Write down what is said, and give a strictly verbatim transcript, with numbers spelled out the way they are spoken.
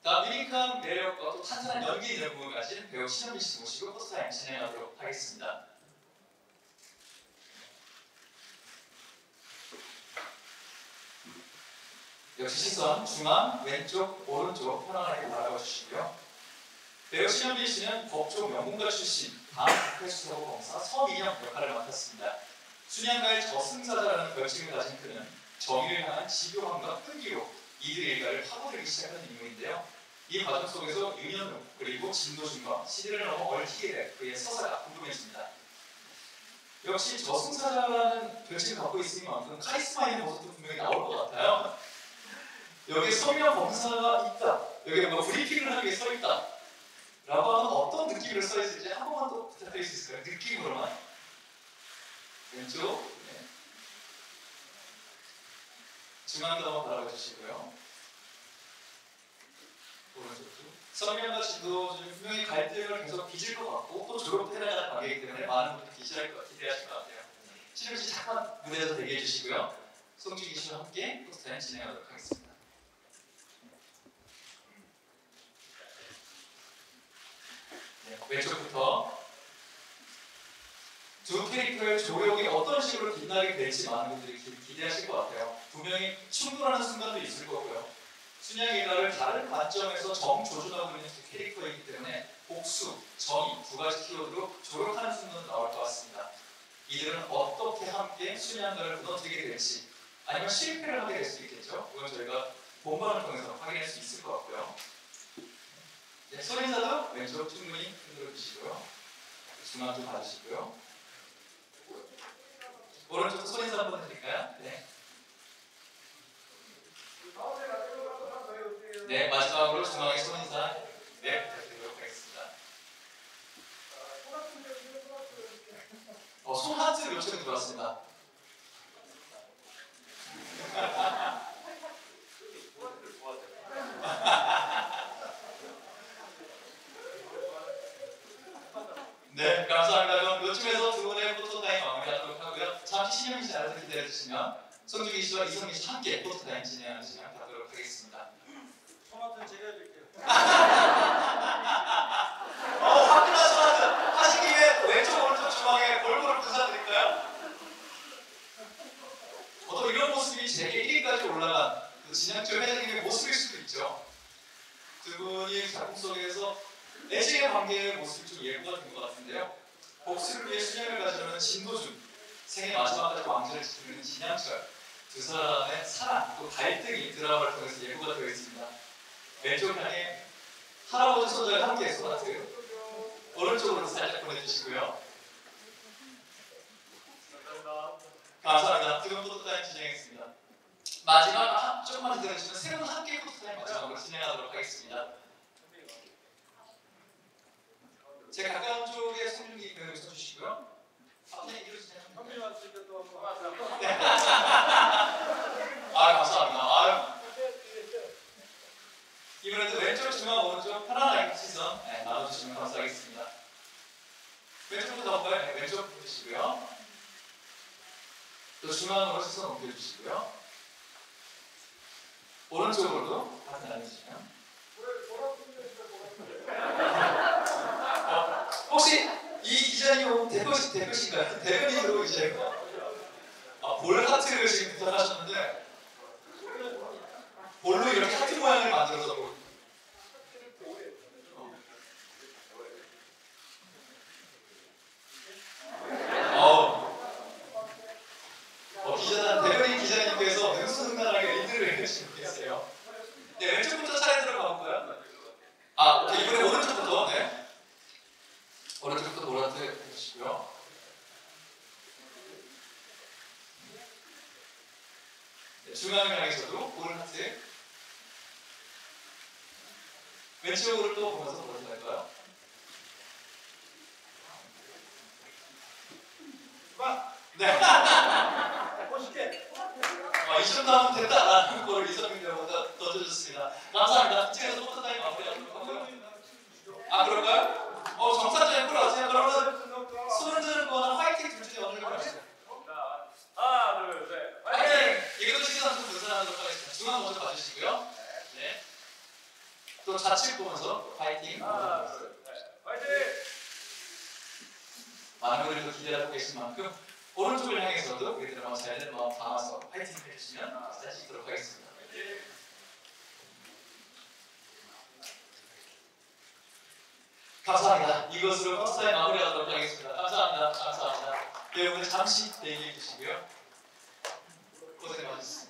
다음 유니크한 매력과 또 탄탄한 연기 내공을 가진 배우 신현빈 씨 모시고 포토타임 진행하도록 하겠습니다. 역시 시선 중앙, 왼쪽, 오른쪽 편안하게 바라봐 주시고요. 배우 신현빈 씨는 법조 명문가 출신, 다국회수사고 검사 서민영 역할을 맡았습니다. 순양가의 저승사자라는 별칭을 가진 그는 정의를 향한 집요함과 끈기로 이들의 일가를 파고들기 시작한 인물인데요. 이 과정 속에서 윤현우 그리고 진도준과 시대를 넘어 얽히게 된 그의 서사가 궁금해집니다. 역시 저승사자라는 별칭을 갖고 있을 만큼 카리스마 있는 모습도 분명히 나올 것 같아요. 여기에 서민영 검사가 있다, 여기에 뭐 브리핑을 하기 위해 서 있다 라고 하면 어떤 느낌으로 써 있을지 한 번만 더 부탁드릴 수 있을까요? 느낌으로만. 왼쪽, 네. 중앙도 한번 바라봐 주시고요. 오른쪽도. 서민영과 진도준 분명히 갈등을 계속 빚을 것 같고 또 졸업해나가는 관계이기 때문에 많은 분들이 기대하실 것, 기대하실 것 같아요. 신현 씨 잠깐 무대에서 대기해 주시고요. 송중기 씨와 함께 포스타임 진행하도록 하겠습니다. 네, 왼쪽부터 두 캐릭터의 조력이 어떤 식으로 빛나게 될지 많은 분들이 기대하실 것 같아요. 분명히 충돌하는 순간도 있을 거고요. 순양의 일가를 다른 관점에서 정조준하고 있는 두 캐릭터이기 때문에 복수, 정의 두 가지 키워드로 조력하는 순간도 나올 것 같습니다. 이들은 어떻게 함께 순양가를 무너뜨리게 될지 아니면 실패를 하게 될 수 있겠죠. 그건 저희가 본방을 통해서 확인할 수 있을 것 같고요. 네, 손인사도 왼쪽 충분히 흔들어 주시고요. 중앙 좀 봐주시고요. 오른쪽도 손인사 한번 드릴까요? 네. 네, 마지막으로 중앙의 손인사 네, 부탁드리도록 하겠습니다. 어, 손하트 요청이 들어왔습니다. 네, 감사합니다. 그럼 이쯤에서 두 분의 포토타임 마무리하도록 하고요. 잠시 신현빈 씨 안에서 기다려 주시면 송중기 씨와 이성민 씨 함께 포토타임 진행하는 시간 갖도록 하겠습니다. 토마토는 제가 해드릴게요. 어, 화끈한 소마트 하시기 위해 왼쪽 오른쪽 중앙에 골고루 부사드릴까요? 어떤 이런 모습이 제게 일 위까지 올라간 그 진양철 회장님의 모습일 수도 있죠. 두 분이 작품 속에서 애증의 관계의 모습이 좀 예고가 된 것 같은데요. 복수를 위해 순양을 가지려는 진도준, 생애 마지막까지 왕좌를 지키는 진양철, 두 사람의 사랑 또 갈등이 드라마를 통해서 예고가 되어 있습니다. 왼쪽 향해 할아버지 손자가 함께 소나트, 오른쪽으로 살짝 보내주시고요. 감사합니다. 두 분 포토타임 진행했습니다. 마지막 아, 조금만 기다려주시면 세 분 함께 포토타임 마지막으로 진행하도록 하겠습니다. 제 가까운 쪽에 송중기 배우 서주시고요. 앞에 이루어지세요. 형님 왔으니까 또 한번. 네. 아, 감사합니다. 아유. 이번에도 왼쪽, 중앙, 오른쪽 편안하게 시선 네, 나눠주시면 감사하겠습니다. 왼쪽부터 가볼까요? 네, 왼쪽 보시고요. 또 중앙으로 시선 옮겨주시고요. 오른쪽으로도 같이 나눠주시면. 어, 혹시 이 기자님 대표신, 대표신가요? 대변인으로 이제 아, 볼 하트를 지금 부탁하셨는데 볼로 이렇게 하트 모양을 만들어서 어, 어, 기자, 대변인 기자님께서 능수능란하게 리드를 해주시고 계세요. 네, 왼쪽부터 차례 들어가볼까요? 아, 오케이. 이번에 오른쪽부터, 네. 오른쪽부터 노란색 해주시고요. 네, 중앙을 향해서도 오른 하트. 왼쪽으로 또 보면서 노란색 할까요? 네. 멋있게. 아, 이 정도 하면 됐다라는 거를 이성민 배우가 던져줬습니다. 감사합니다. 이쪽에서 포토타임 마무리하도록 하고요. 아, 그럴까요? 어, 정상적인 걸 하세요. 그러면 손 흔드는 거나 화이팅 둘 중에 어느 걸 하시죠? 하나, 둘, 셋. 화이팅! 이것도 시선 좀 분산하도록 하겠습니다. 중앙 먼저 봐주시고요. 네. 또 좌측 보면서 파이팅! 하나, 둘, 셋. 파이팅! 많은 분들이 또 기대를 하고 계신 만큼 오른쪽을 향해서도 우리들 한번 잘된 마음 담아서 파이팅 해주시면 다시 있도록 하겠습니다. 감사합니다. 이것으로 포스터에 마무리하도록 하겠습니다. 감사합니다. 감사합니다. 여러분 잠시 대기해 주시고요. 고생 많으셨습니다.